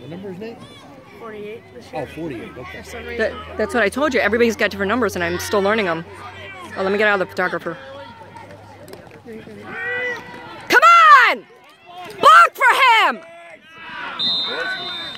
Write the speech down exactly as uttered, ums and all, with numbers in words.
What number is Nate? forty-eight this year. Oh, forty-eight, okay. For some reason. That, that's what I told you. Everybody's got different numbers, and I'm still learning them. Oh, let me get out of the photographer. There you go.